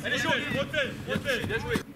Allez, roté, bien joué.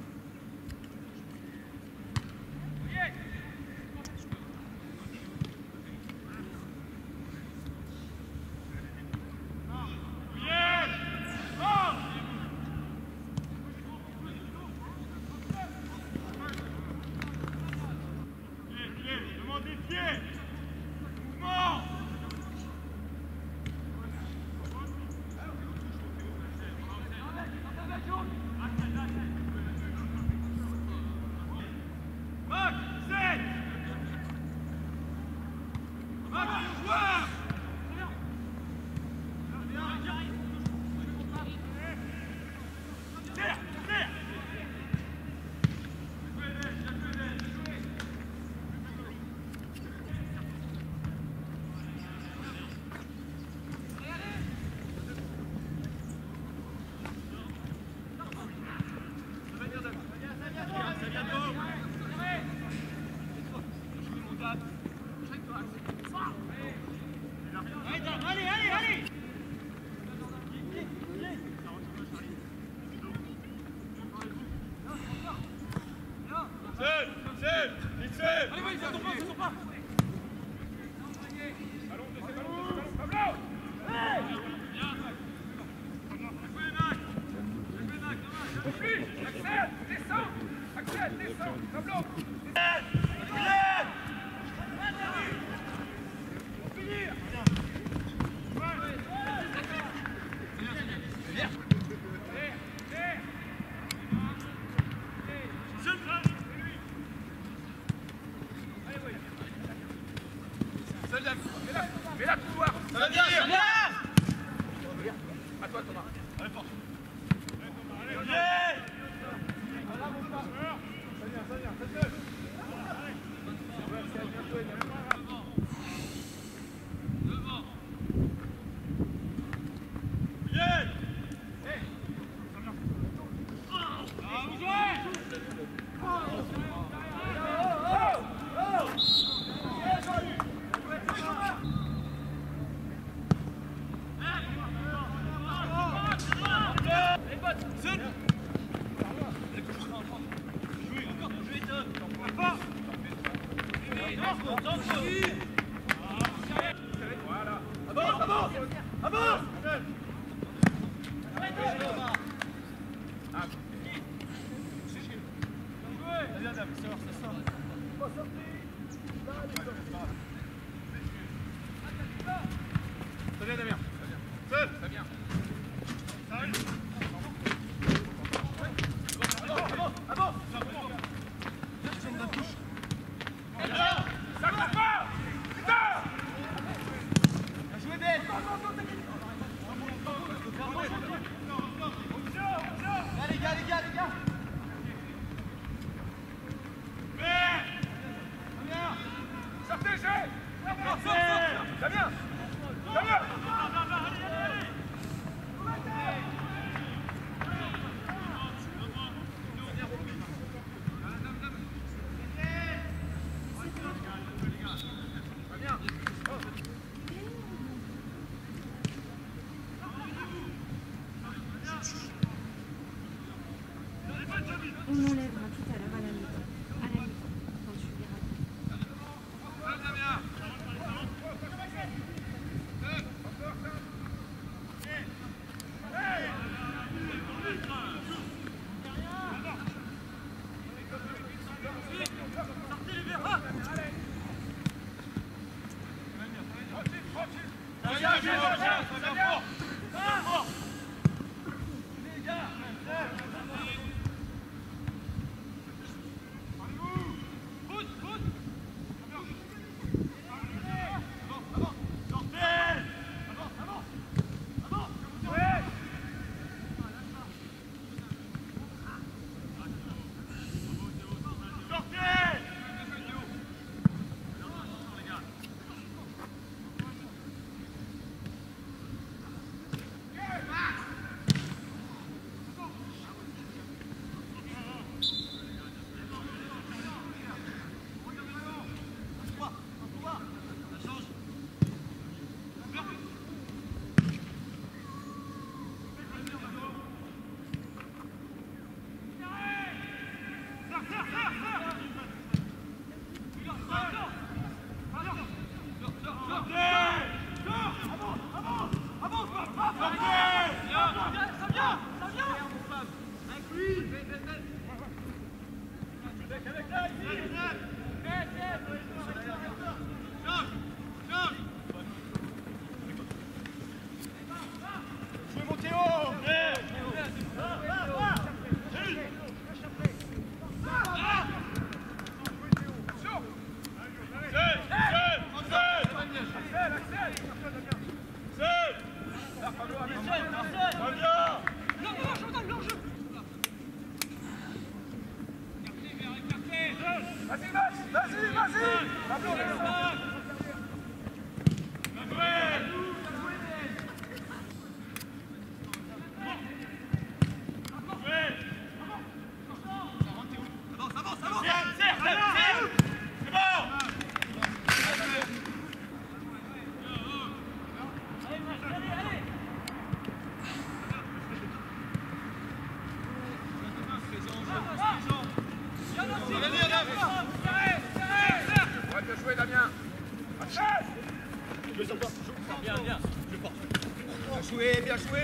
On enlèvera tout à l'heure à la mi-temps. À la mi-temps, quand tu verras. Bien, bien. Bien joué, bien joué.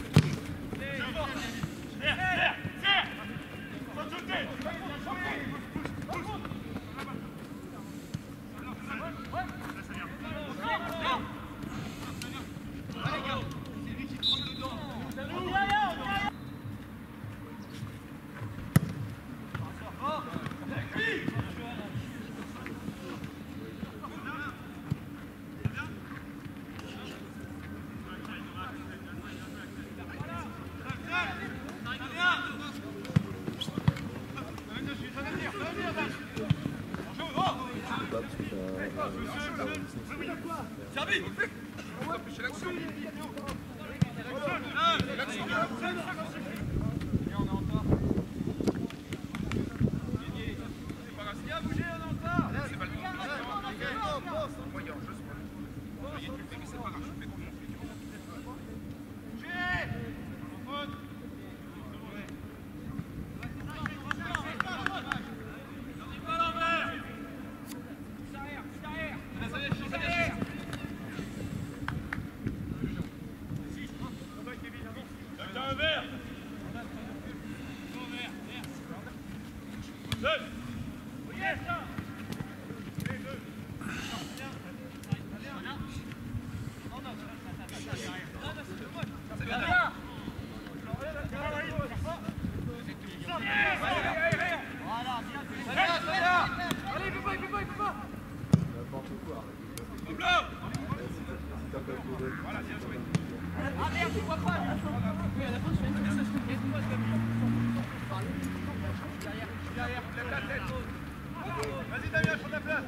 Vas-y Damien, prends ta place.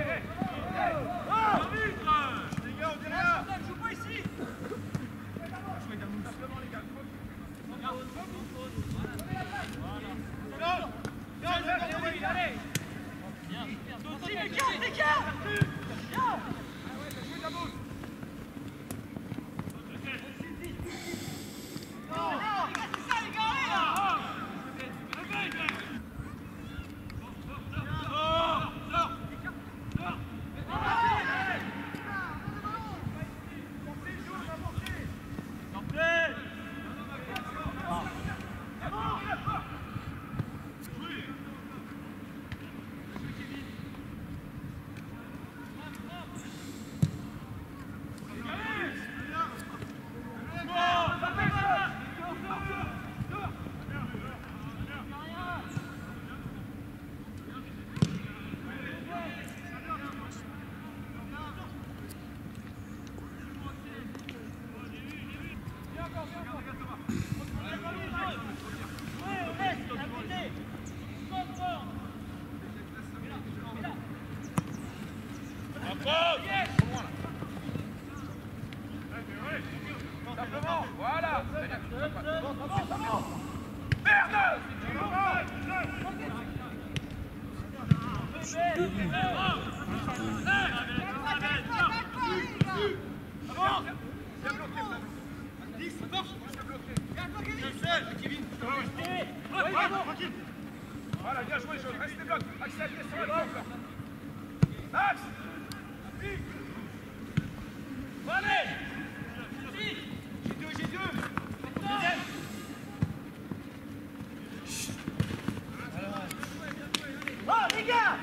Les gars, on dit rien. Joue pas ici. Voilà. Merde. Voilà, bien joué, Jaune. Reste les blocs. Axel, descends le bloc. Max. Allez. J'ai deux. Deuxième. Oh, les gars.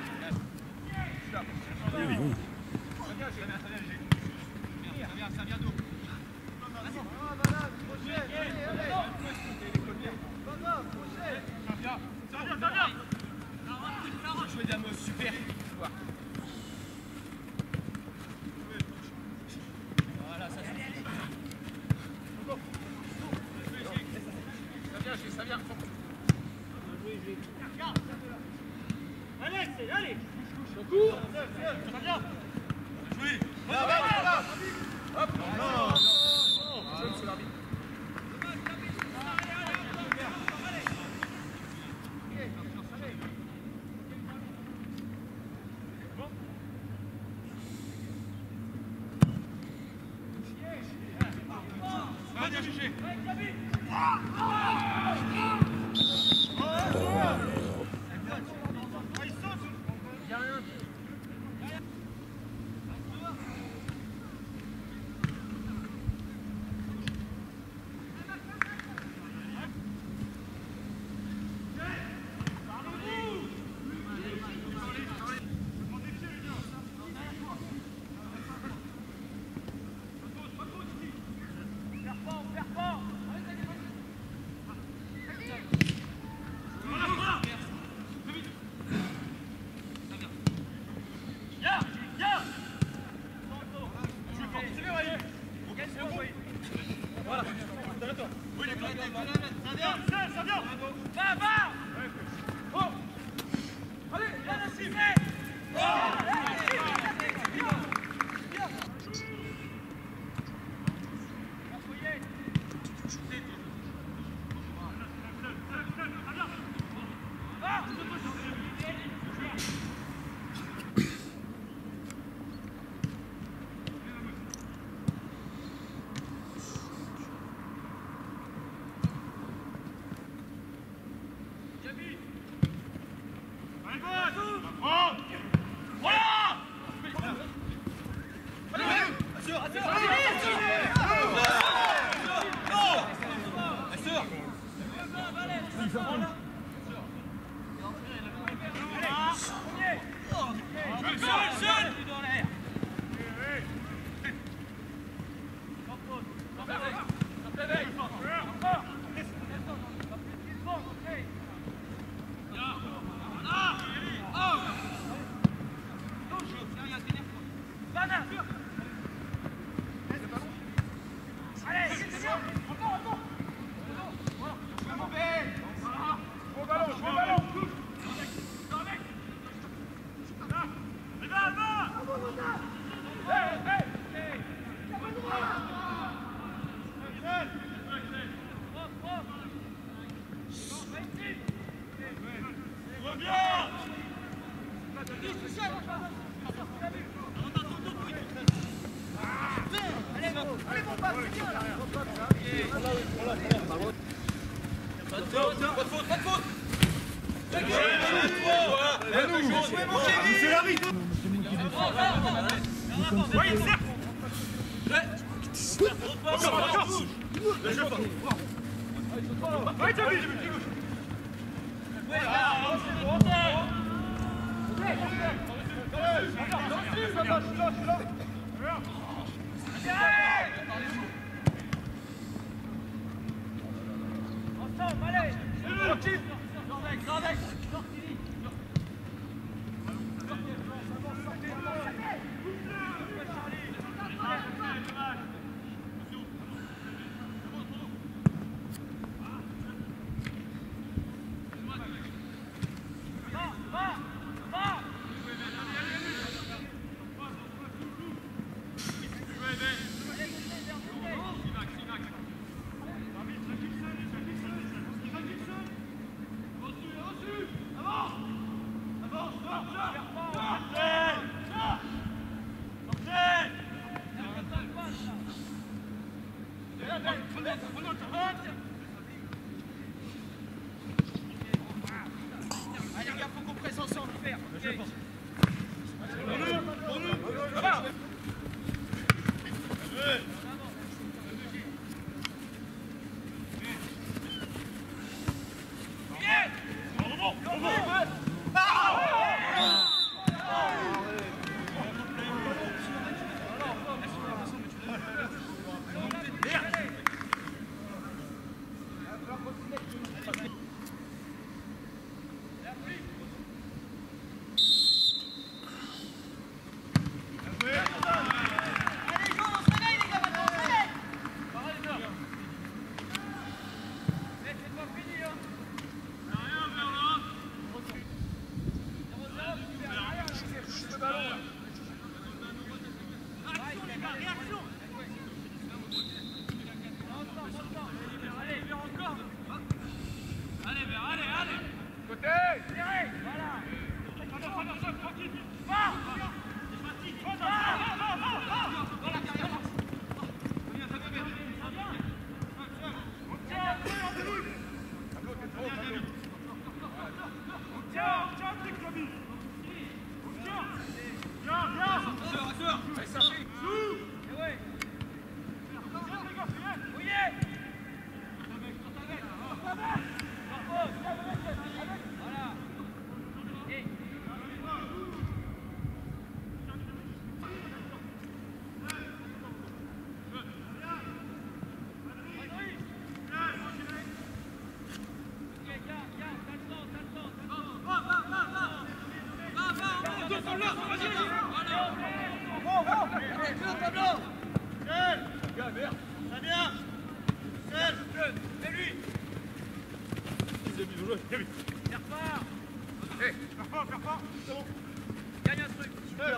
Ça vient d'où? Ça vient. Jouer Damos, super. Voilà, ça suffit. Ça vient. Allez. Cours. Ça va bien. Jouer. Là. Hop. Non. Jaune, c'est l'arbitre. Bien jugé. Ça vient. Va. Oh. Allez, viens la cible. Très bien. C'est lui. Gagne un truc.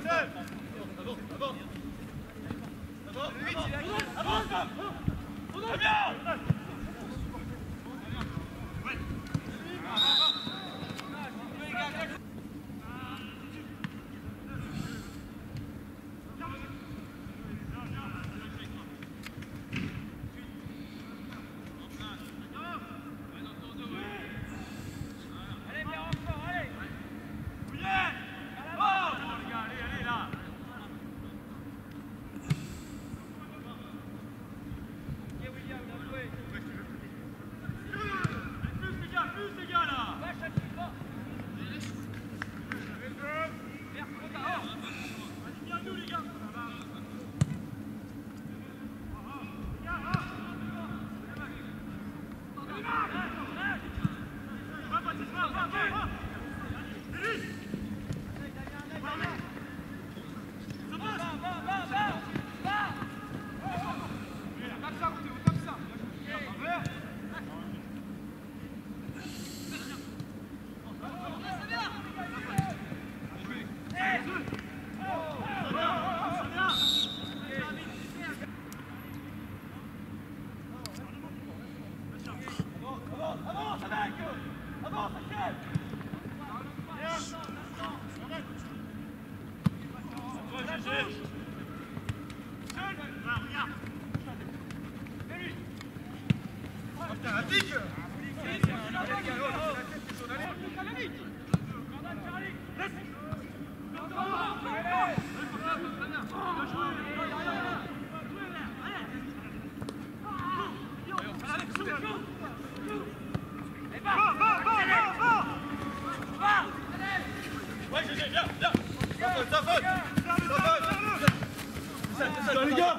Les gars!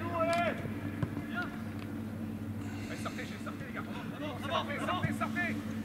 Sortez, les gars. Sortez.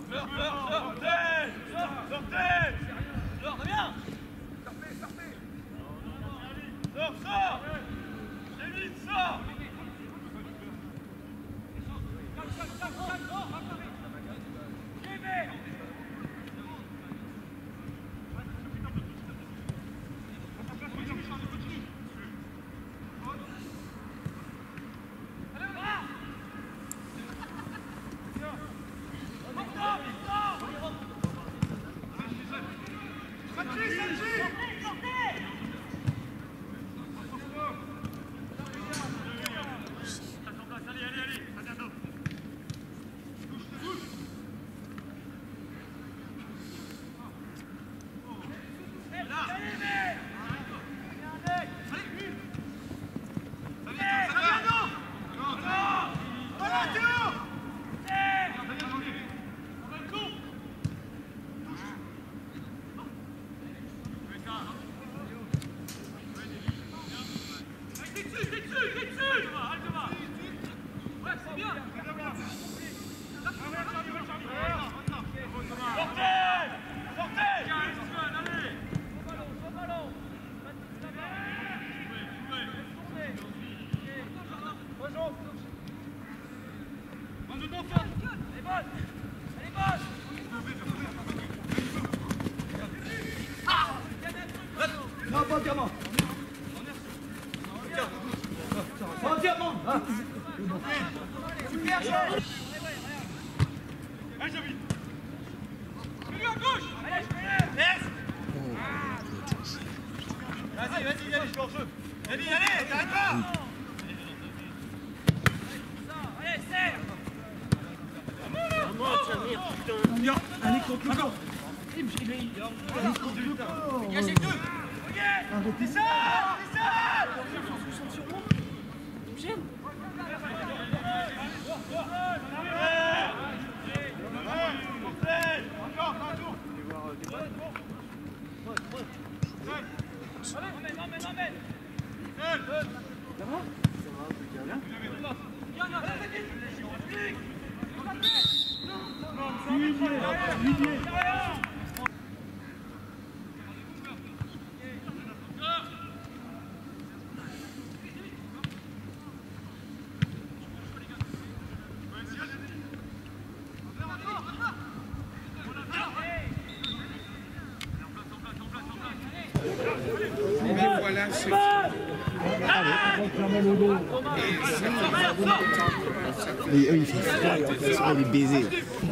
Et eux, il fait froid, et en fait, il est baisé.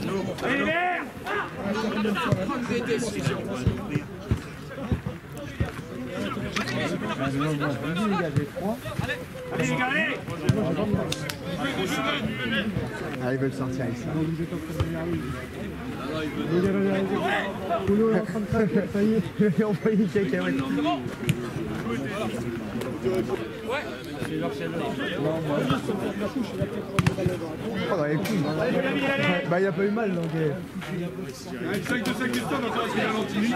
Ah, ils veulent sortir ici. Polo est en train de faire, ça y est, il a envoyé une cacahuète. Ouais. Oh, dans les couilles. Bah, il a pas eu mal, donc. Avec 5 de Sakistan, on va faire un anti-midi.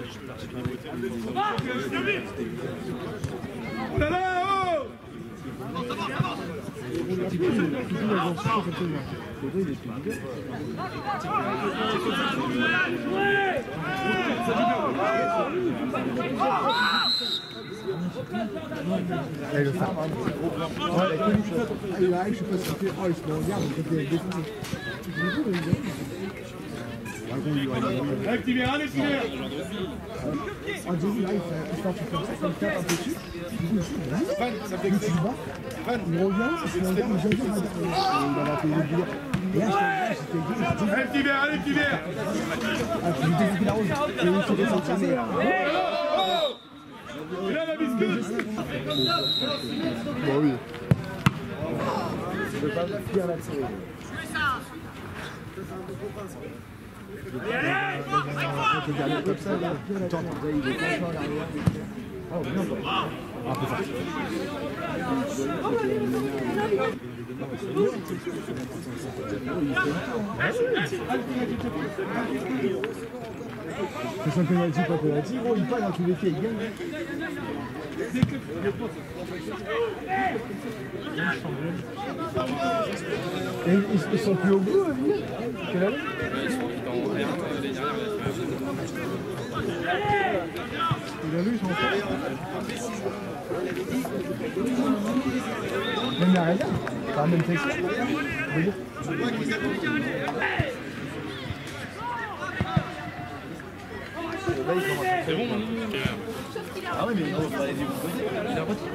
Là là, oh! Et le phare. Il arrive, je sais pas si c'était. Oh, il se regarde, il était défoncé. Allez, petit verre, allez, petit verre! Ah, Jésus, là, il fait comme ça, comme tape un peu dessus. Ça fait que tu vas. Il revient, il se regarde, il va appeler le billard. Et là, je allez, petit verre, allez, petit verre! Ah, je lui dis qu'il arrose. Et il se descend de sa mère. Et là, la biscuit! Bon, oui. Je ne veux pas finir là-dessus. Allez, comme ça, là. Attends, il est content à l'arrière. Oh, bien. Un peu fort. C'est un penalty, pas penalty. Gros, il passe dans tous les pieds, il gagne. Et ils sont plus au bout, quelle année? qu'en R1, l'année dernière, Il a vu son frère. Même la réserve, pas la même section. c'est bon, Ah oui, mais il faut pas les déposer. Il a retiré.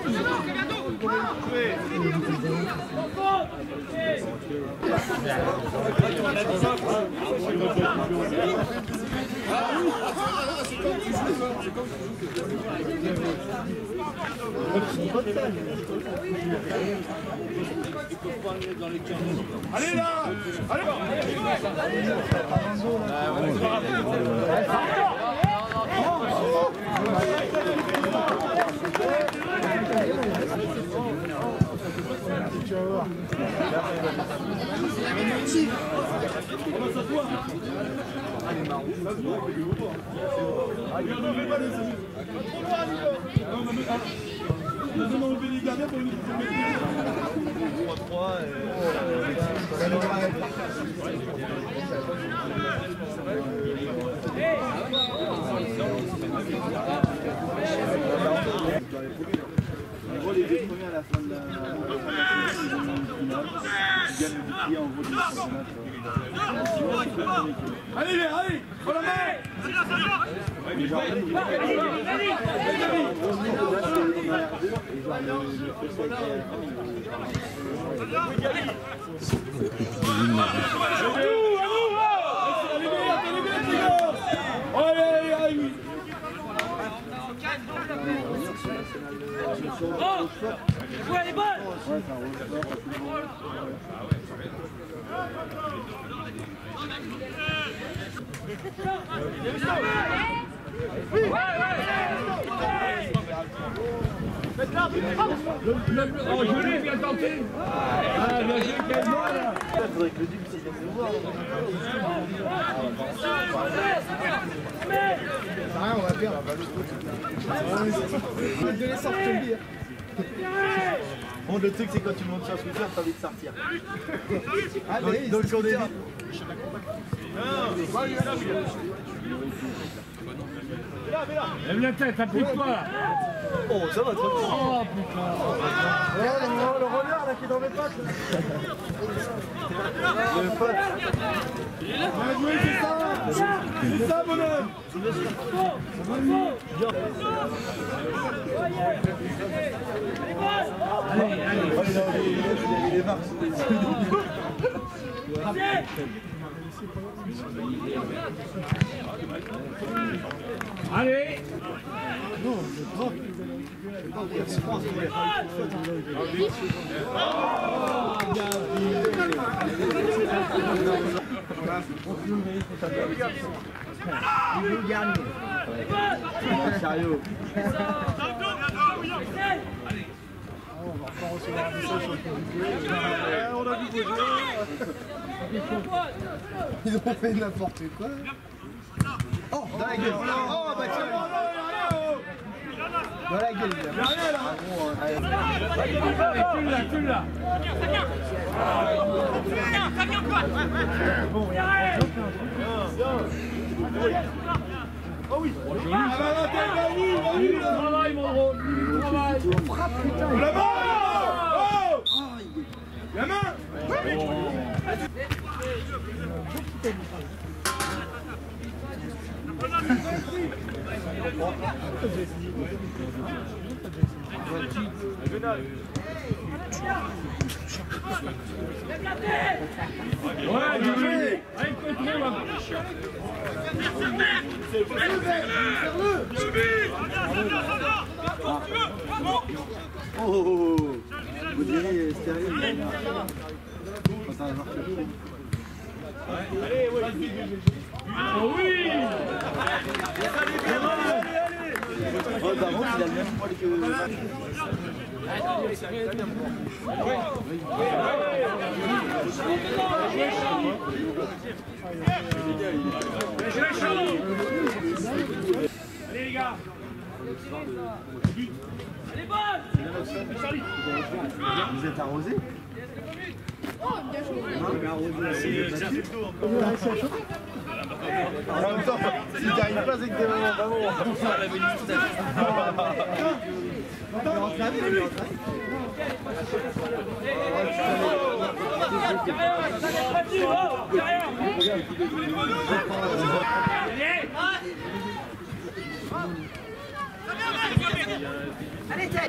Allez là! Allez! Tu vas voir. Les deux premiers à la fin de la finale, ils gagnent le bouclier en gros du championnat. Allez, allez, faut la main. Oh! Ouais, les balles! Oh, joli, bien tenté. Ah, bien joué, quel ball. Il faudrait que le duc s'y vienne nous voir. Rien, on va perdre. Je vais les sortir. Bon, le truc, c'est quand tu montes sur un scooter, t'as envie de sortir. Allez, Donc on évite. Lève la tête, applique-toi. Oh, ça va, trop bien. Oh, putain. Le roller là qui est dans mes pattes. Le pote. Bien joué, c'est ça. C'est ça, bonhomme. Allez, allez. Il est marche. Allez. Il veut gagner. Chariot. On va pas recevoir un message sur le On a vu vos jeux. Ils ont fait n'importe quoi. Oh, dans la gueule. Oh, bah tiens. Dans la gueule, il a rien là. Tu l'as. Oh oui. Travaille, mon drôle. Travaille. La main. Oh. La main. Ouais, bien joué. Allez, contrôle. Oh, vous direz stérile. Quand ça va marcher. Allez, Oh oui. Oh, d'avance, il a le même poil que... Allez, les gars. Allez, bonne! Vous êtes arrosé? Oh, bien joué. Non, mais arrosé. C'est le dos encore. En même temps, si tu arrives pas, c'est que t'es vraiment pas bon. Allez, Ted.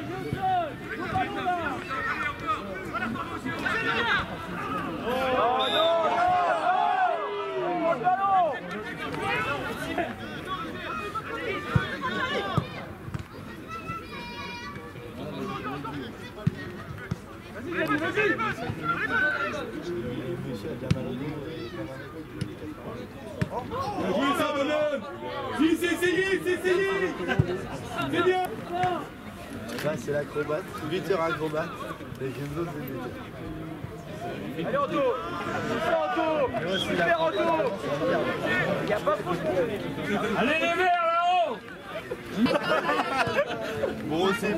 C'est essayé. C'est bien. Là, c'est l'acrobate, 8 heures acrobate. Les Genzo, c'est 8 heures. Allez, Anto. Super Anto. Il n'y a pas trop de... Allez les verts là-haut. Bon, c'est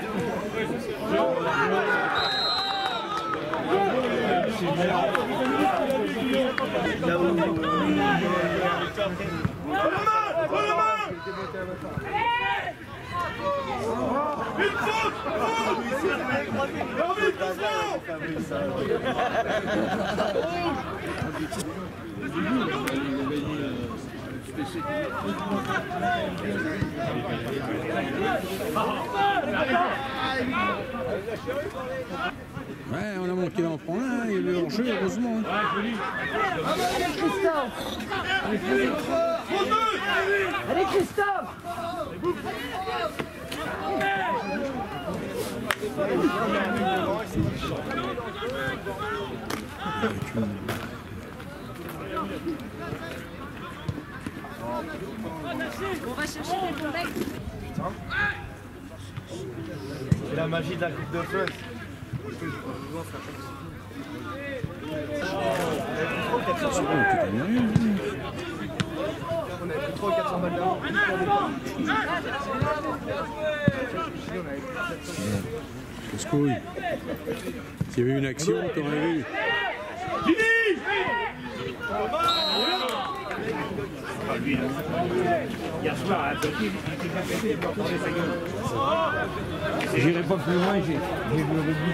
Ouais, on a manqué d'en prendre un, il y avait hors-jeu, heureusement. Allez, Christophe. Allez, Christophe. On va chercher des contacts. C'est la magie de la Coupe de France. On avait plus 300-400 balles d'avant. Casse-couille. S'il y avait une action, t'aurais vu. Hier soir, à Petit, il était bien pété, il m'a tourné sa gueule. J'irai pas plus loin, j'ai vu le rugby.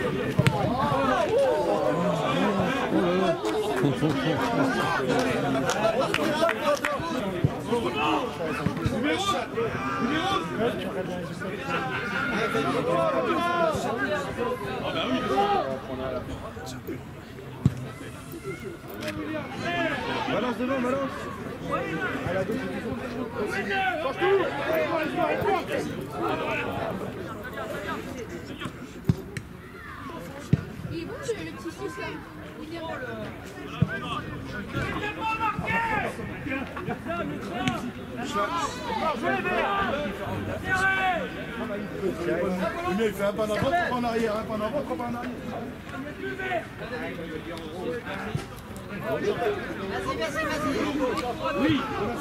Balance devant, balance. À la douce. Il est bon le petit 6 là. Il est bon Il fait un pas en avant, 3 pas en arrière, un pas en avant, 3 pas en arrière. Vas-y. Oui.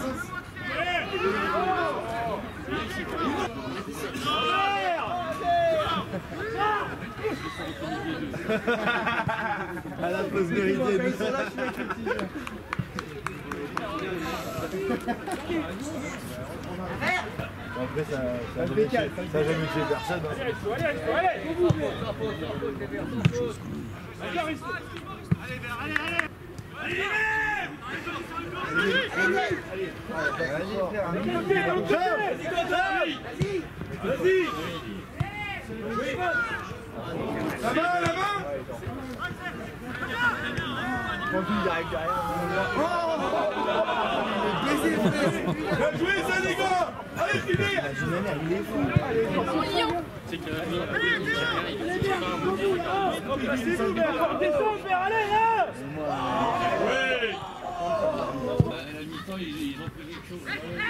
à la postérité. Après, ça n'a jamais tué personne. Vas-y. La main. Bien joué, ça, les gars. Allez, finir. Placez-vous, mais encore descendre, mais allez, là. Oui. À la mi-temps, ils ont pris quelque chose.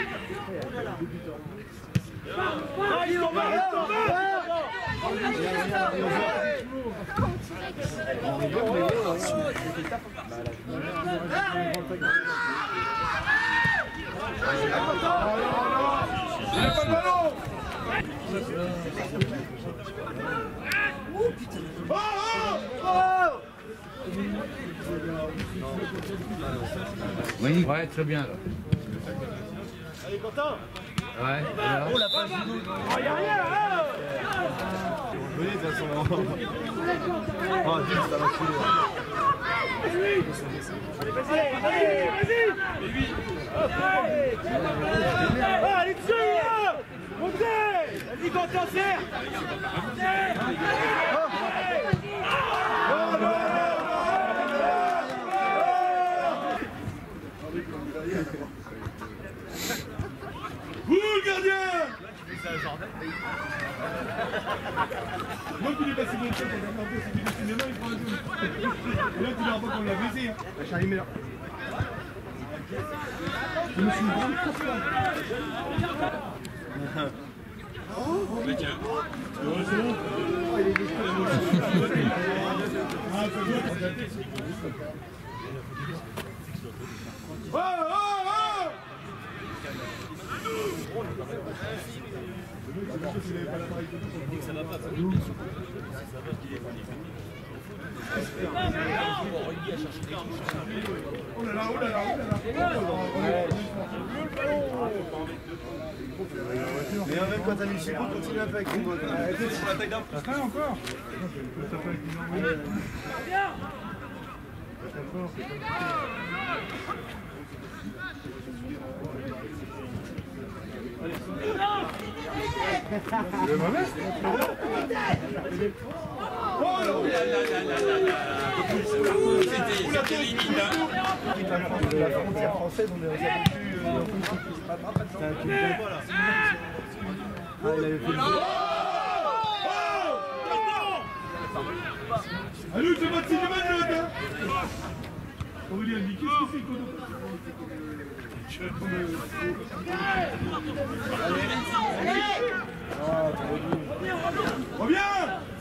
Il n'a pas de ballon. Oui, ouais, très bien là. Allez, Quentin. Ouais. Oh la passe du dos. Oh, y'a rien là. Oui, de toute façon. Oh, Dieu, ça va couler. Allez, vas-y. Ah, allez dessus là. Montez. Vas-y, Quentin, serre. Vous, le gardien! Moi qui l'ai passé de tête, on a regardé, c'est qu'il est cinéma, il prend un double. Et là, tu l'as pas qu'on l'a baisé. Hein. Charlie Miller. Je me suis vraiment Mais tiens. Ouais, c'est bon. Ah, c'est bon. Oh, oh, oh! Ça va pas, ça va. Oh là là, oh là là, oh là là. Mais même quand t'as mis Chico, continue un peu avec ton mot. C'est la taille d'un. Ça fait encore. C'était limite, hein. La frontière française, on est plus. C'est un truc de là. Ah, il avait fait le Allez, c'est Mathieu de Magnotte, hein. Aurélien dit, qu'est-ce que c'est, Kodo? Reviens!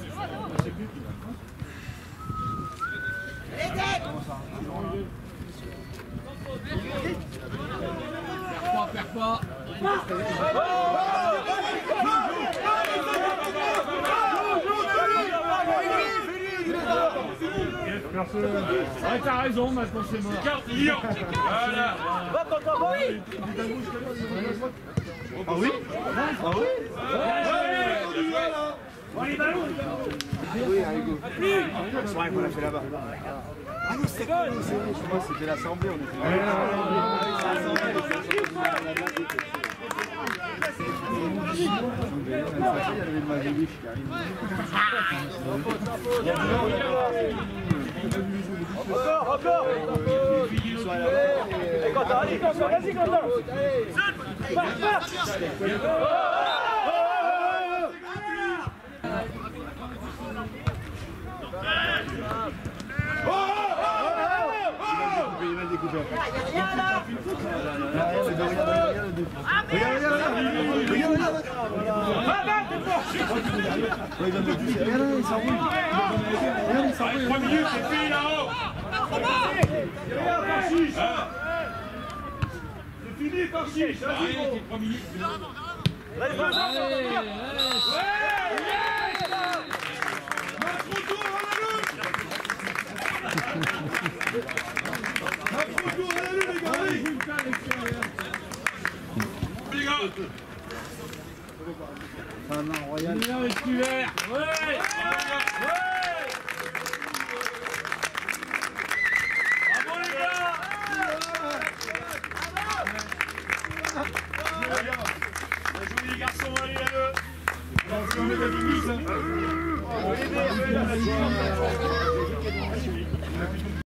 Perds pas. Ouais, t'as raison, maintenant c'est mort. Voilà. Va, Quentin, va. Ah oui? Ah oui? Allez, ballon. Oui, allez, go. C'est vrai qu'on l'a fait là-bas. Ah non, c'était quoi? Moi, c'était l'assemblée, on était là. Il y avait le Majelich qui arrive. Encore. Allez, Quentin, allez, Quentin, vas-y, Quentin. Pars. Il va le découper. Regarde, 3 minutes, c'est fini là-haut. C'est fini, Torchiche. Allez, 3 minutes. Allez. Les gars. Un an royal. Bravo les gars. Bien joué les garçons, allez à eux. On met la minute.